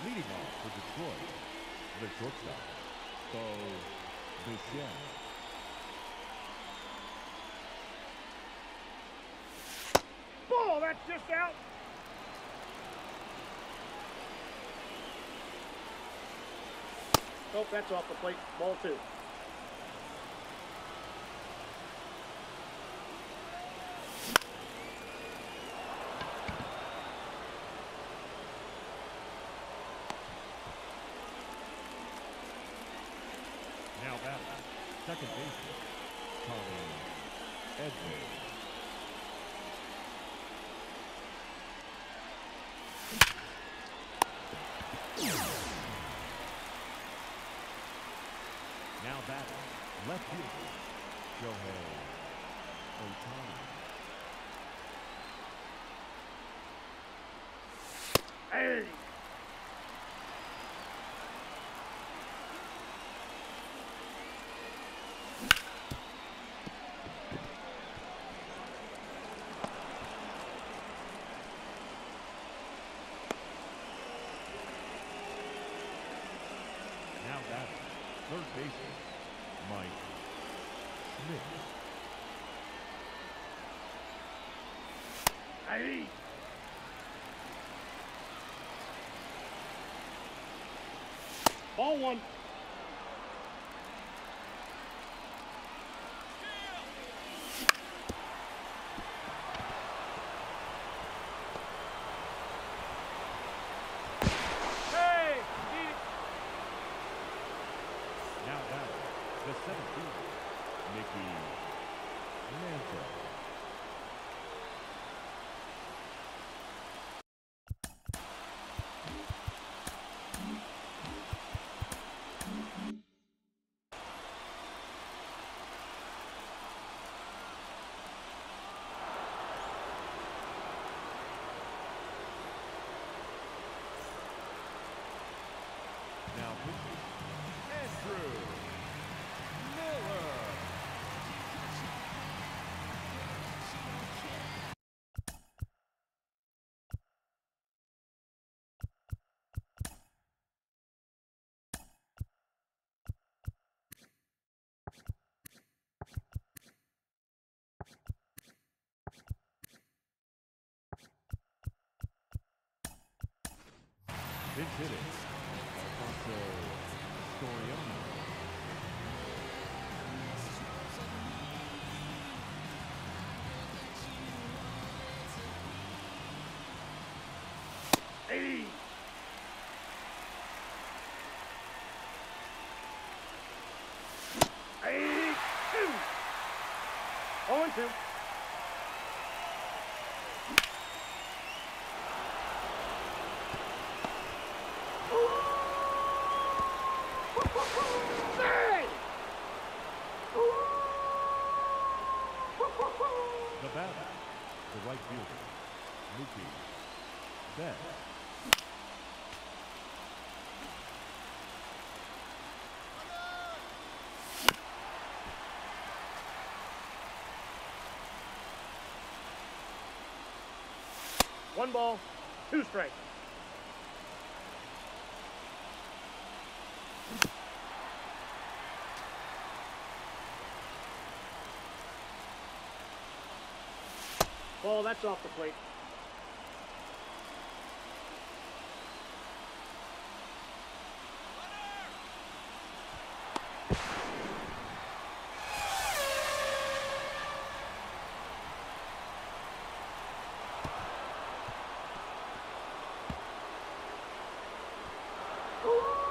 Leading off for Detroit, the shortstop, Bo Bichette. Ball, that's just out. Nope, that's off the plate. Ball 2. Now batting, second baseman, Colin Edwards. Now batting, left fielder, Shohei Ohtani. Hey! Now batting, third baseman, Mike Smith. Hey! Ball 1. Hey! Now batting, the center fielder, Mickey Mantle. Now pitching, Andrew Miller. Pinch hitting, Alfonso Soriano. Hey! Hey! 0-2. Hey! The batter, the right fielder, Mookie Betts. 1 ball, 2 strikes. Ball, that's off the plate. Ooh.